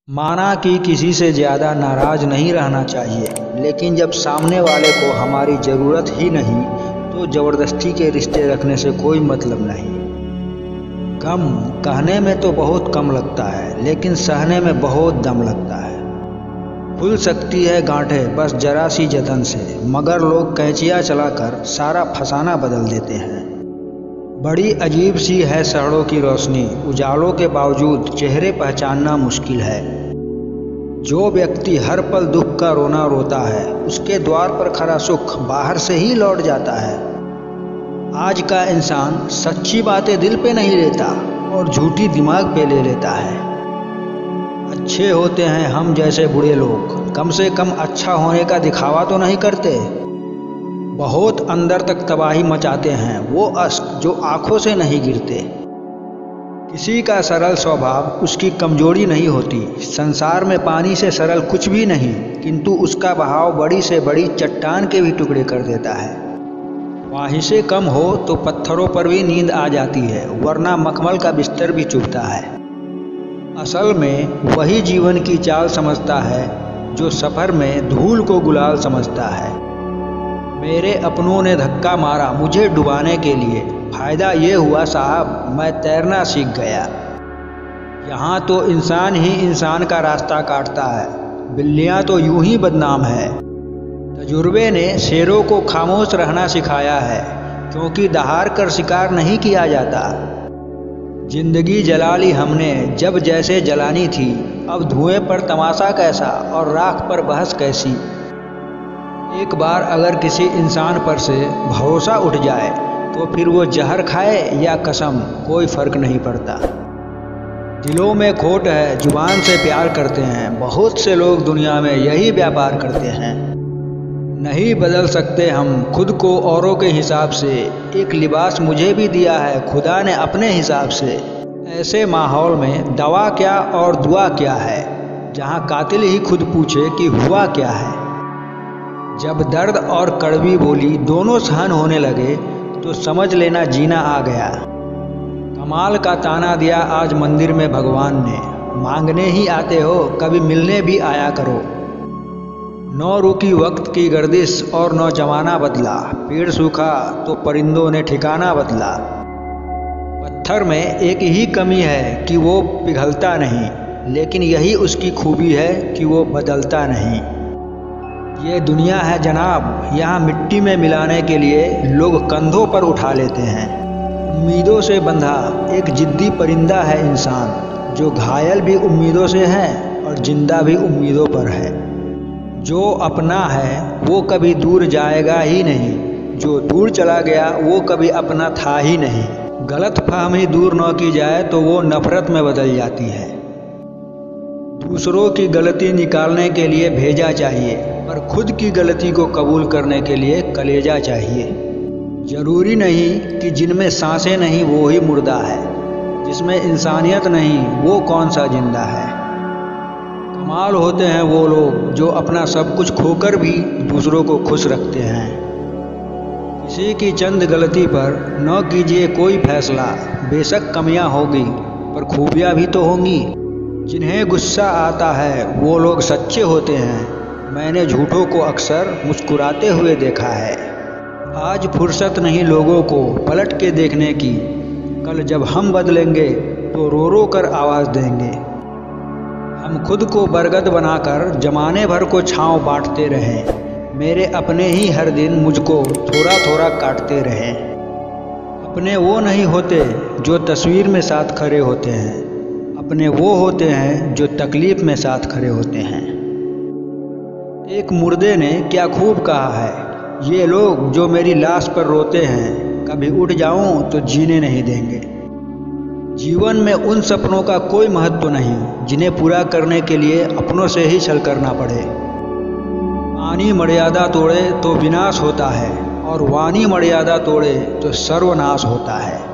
माना कि किसी से ज़्यादा नाराज़ नहीं रहना चाहिए, लेकिन जब सामने वाले को हमारी ज़रूरत ही नहीं तो ज़बरदस्ती के रिश्ते रखने से कोई मतलब नहीं। गम कहने में तो बहुत कम लगता है, लेकिन सहने में बहुत दम लगता है। खुल सकती है गांठें बस जरा सी जतन से, मगर लोग कैंचियाँ चलाकर सारा फसाना बदल देते हैं। बड़ी अजीब सी है शहरों की रोशनी, उजालों के बावजूद चेहरे पहचानना मुश्किल है। जो व्यक्ति हर पल दुख का रोना रोता है, उसके द्वार पर खड़ा सुख बाहर से ही लौट जाता है। आज का इंसान सच्ची बातें दिल पे नहीं लेता और झूठी दिमाग पे ले लेता है। अच्छे होते हैं हम जैसे बुरे लोग, कम से कम अच्छा होने का दिखावा तो नहीं करते। बहुत अंदर तक तबाही मचाते हैं वो अश्क जो आंखों से नहीं गिरते। किसी का सरल स्वभाव उसकी कमजोरी नहीं होती। संसार में पानी से सरल कुछ भी नहीं, किंतु उसका बहाव बड़ी से बड़ी चट्टान के भी टुकड़े कर देता है। ख्वाहिशें कम हो तो पत्थरों पर भी नींद आ जाती है, वरना मखमल का बिस्तर भी चुभता है। असल में वही जीवन की चाल समझता है जो सफ़र में धूल को गुलाल समझता है। मेरे अपनों ने धक्का मारा मुझे डुबाने के लिए, फ़ायदा ये हुआ साहब मैं तैरना सीख गया। यहाँ तो इंसान ही इंसान का रास्ता काटता है, बिल्लियाँ तो यूं ही बदनाम है। तजुर्बे ने शेरों को खामोश रहना सिखाया है, क्योंकि दहाड़ कर शिकार नहीं किया जाता। जिंदगी जला ली हमने जब जैसे जलानी थी, अब धुएं पर तमाशा कैसा और राख पर बहस कैसी। एक बार अगर किसी इंसान पर से भरोसा उठ जाए तो फिर वो जहर खाए या कसम कोई फ़र्क नहीं पड़ता। दिलों में खोट है, जुबान से प्यार करते हैं, बहुत से लोग दुनिया में यही व्यापार करते हैं। नहीं बदल सकते हम खुद को औरों के हिसाब से, एक लिबास मुझे भी दिया है खुदा ने अपने हिसाब से। ऐसे माहौल में दवा क्या और दुआ क्या है, जहाँ कातिल ही खुद पूछे कि हुआ क्या है। जब दर्द और कड़वी बोली दोनों सहन होने लगे तो समझ लेना जीना आ गया। कमाल का ताना दिया आज मंदिर में भगवान ने, मांगने ही आते हो कभी मिलने भी आया करो। नौ रुकी वक्त की गर्दिश और नौ जमाना बदला, पेड़ सूखा तो परिंदों ने ठिकाना बदला। पत्थर में एक ही कमी है कि वो पिघलता नहीं, लेकिन यही उसकी खूबी है कि वो बदलता नहीं। ये दुनिया है जनाब, यहाँ मिट्टी में मिलाने के लिए लोग कंधों पर उठा लेते हैं। उम्मीदों से बंधा एक जिद्दी परिंदा है इंसान, जो घायल भी उम्मीदों से है और जिंदा भी उम्मीदों पर है। जो अपना है वो कभी दूर जाएगा ही नहीं, जो दूर चला गया वो कभी अपना था ही नहीं। गलत फहमी दूर न की जाए तो वो नफरत में बदल जाती है। दूसरों की गलती निकालने के लिए भेजा चाहिए, पर खुद की गलती को कबूल करने के लिए कलेजा चाहिए। जरूरी नहीं कि जिनमें सांसें नहीं वो ही मुर्दा है, जिसमें इंसानियत नहीं वो कौन सा जिंदा है। कमाल होते हैं वो लोग जो अपना सब कुछ खोकर भी दूसरों को खुश रखते हैं। किसी की चंद गलती पर न कीजिए कोई फैसला, बेशक कमियां होगी पर खूबियां भी तो होंगी। जिन्हें गुस्सा आता है वो लोग सच्चे होते हैं, मैंने झूठों को अक्सर मुस्कुराते हुए देखा है। आज फुर्सत नहीं लोगों को पलट के देखने की, कल जब हम बदलेंगे तो रो रो कर आवाज़ देंगे। हम खुद को बरगद बनाकर जमाने भर को छांव बांटते रहें, मेरे अपने ही हर दिन मुझको थोड़ा थोड़ा काटते रहें। अपने वो नहीं होते जो तस्वीर में साथ खड़े होते हैं, अपने वो होते हैं जो तकलीफ में साथ खड़े होते हैं। एक मुर्दे ने क्या खूब कहा है, ये लोग जो मेरी लाश पर रोते हैं, कभी उठ जाऊं तो जीने नहीं देंगे। जीवन में उन सपनों का कोई महत्व नहीं जिन्हें पूरा करने के लिए अपनों से ही छल करना पड़े। पानी मर्यादा तोड़े तो विनाश होता है, और वाणी मर्यादा तोड़े तो सर्वनाश होता है।